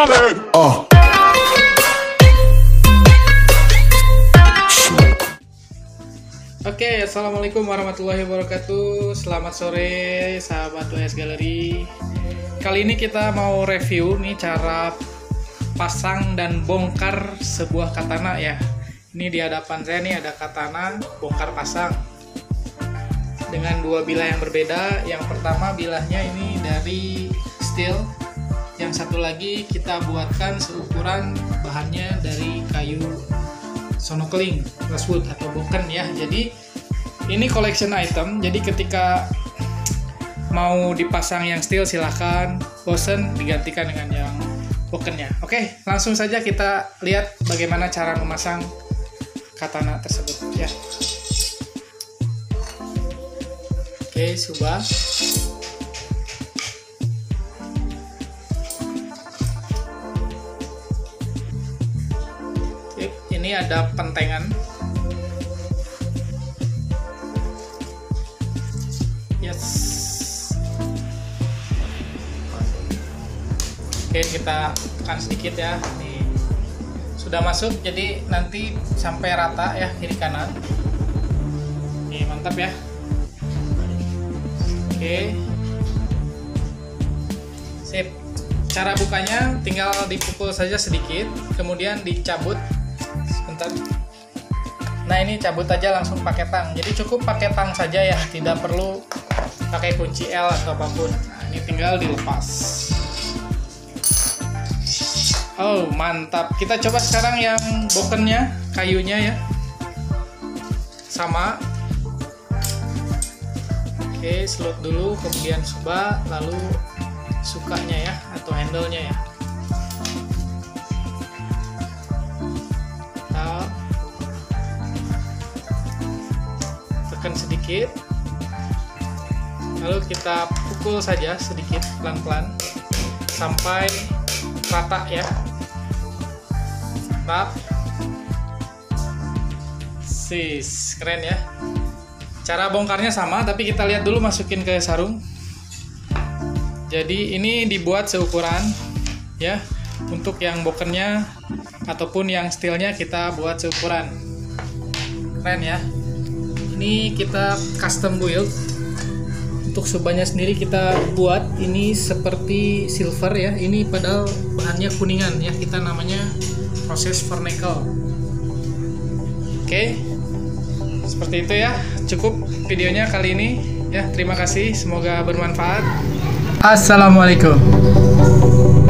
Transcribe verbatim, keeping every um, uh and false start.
coming. Uh. Oke, assalamualaikum warahmatullahi wabarakatuh. Selamat sore, sahabat W S Gallery. Kali ini kita mau review nih cara pasang dan bongkar sebuah katana ya. Ini di hadapan saya nih ada katana bongkar pasang dengan dua bilah yang berbeda. Yang pertama bilahnya ini dari steel, yang satu lagi kita buatkan seukuran bahannya dari kayu sonokeling, rosewood atau boken ya. Jadi ini collection item. Jadi ketika mau dipasang yang steel silahkan, bosen digantikan dengan yang bokennya. Oke, langsung saja kita lihat bagaimana cara memasang katana tersebut ya. Oke, subah. Ini ada pentengan. Yes. Oke, kita tekan sedikit ya. Nih. Sudah masuk, jadi nanti sampai rata ya kiri kanan. Oke, mantap ya. Oke. Sip. Cara bukanya tinggal dipukul saja sedikit, kemudian dicabut. Bentar. Nah, ini cabut aja langsung pakai tang. Jadi cukup pakai tang saja ya, tidak perlu pakai kunci L atau apapun. Nah, ini tinggal dilepas. Oh, mantap. Kita coba sekarang yang bokennya, kayunya ya. Sama. Oke, slot dulu, kemudian subah, lalu sukanya ya atau handle-nya ya. Sedikit, lalu kita pukul saja sedikit pelan-pelan sampai rata ya. Rap, sis, keren ya. Cara bongkarnya sama, tapi kita lihat dulu masukin ke sarung. Jadi ini dibuat seukuran ya. Untuk yang bokennya ataupun yang steelnya kita buat seukuran. Keren ya. Ini kita custom build. Untuk subahnya sendiri kita buat ini seperti silver ya. Ini padahal bahannya kuningan ya. Kita namanya proses vernacle. Oke, seperti itu ya. Cukup videonya kali ini ya. Terima kasih, semoga bermanfaat. Assalamualaikum.